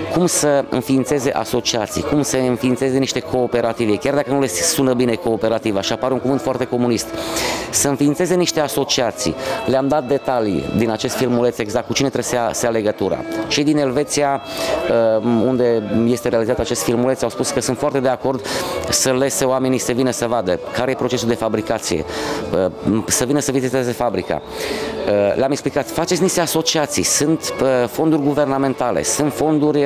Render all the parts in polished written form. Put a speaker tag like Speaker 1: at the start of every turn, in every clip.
Speaker 1: cum să înființeze asociații, cum să înființeze niște cooperative, chiar dacă nu le sună bine cooperativ, așa apare un cuvânt foarte comunist, să înființeze niște asociații. Le-am dat detalii din acest filmuleț exact cu cine trebuie să ia legătura. Cei din Elveția, unde este realizat acest filmuleț, au spus că sunt foarte de acord să lese oamenii să vină să vadă care e procesul de fabricație, să vină să viziteze fabrica. Le-am explicat, faceți niște asociații, sunt fonduri guvernamentale, sunt fonduri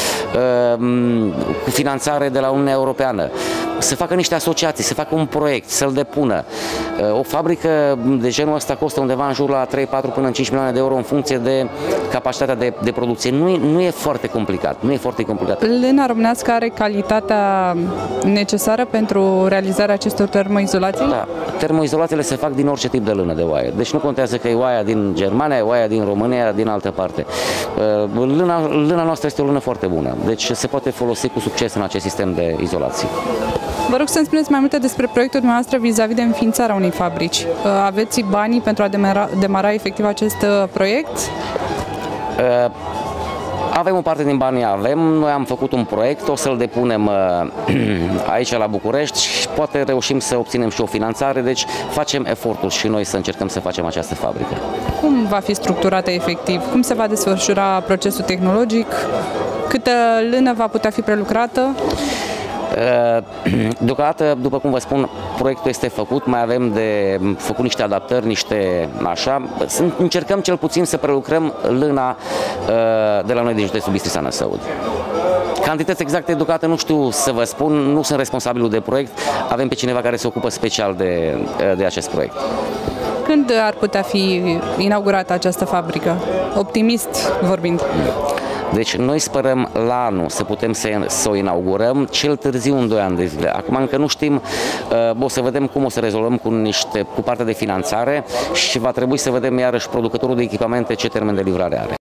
Speaker 1: cu finanțare de la Uniunea Europeană, să facă niște asociații, să facă un proiect, să-l depună. O fabrică de genul ăsta costă undeva în jur la 3, 4 până în 5 milioane de euro în funcție de capacitatea de producție. Nu e foarte complicat, nu e foarte complicat.
Speaker 2: Lâna românească are calitatea necesară pentru realizarea acestor termoizolații?
Speaker 1: Da, termoizolațiile se fac din orice tip de lână de oaie. Deci nu contează că e oaia din Germania, e oaia din România, din altă parte. Lâna noastră este o lână foarte bună, deci se poate folosi cu succes în acest sistem de izolație.
Speaker 2: Vă rog să-mi spuneți mai multe despre proiectul dumneavoastră vis-a-vis de înființarea unei fabrici. Aveți banii pentru a demara efectiv acest proiect?
Speaker 1: Avem o parte din banii, noi am făcut un proiect, o să-l depunem aici la București și poate reușim să obținem și o finanțare, deci facem eforturi și noi să încercăm să facem această fabrică.
Speaker 2: Cum va fi structurată efectiv? Cum se va desfășura procesul tehnologic? Câtă lână va putea fi prelucrată?
Speaker 1: Deocamdată, după cum vă spun, proiectul este făcut, mai avem de făcut niște adaptări, încercăm cel puțin să prelucrăm lâna de la noi din județul Bistrița Năsăud. Cantități exacte deocamdată nu știu să vă spun, nu sunt responsabilul de proiect, avem pe cineva care se ocupă special de acest proiect.
Speaker 2: Când ar putea fi inaugurată această fabrică? Optimist vorbind.
Speaker 1: Deci noi sperăm la anul să putem să o inaugurăm, cel târziu în 2 ani de zile. Acum încă nu știm, o să vedem cum o să rezolvăm cu partea de finanțare și va trebui să vedem iarăși producătorul de echipamente ce termen de livrare are.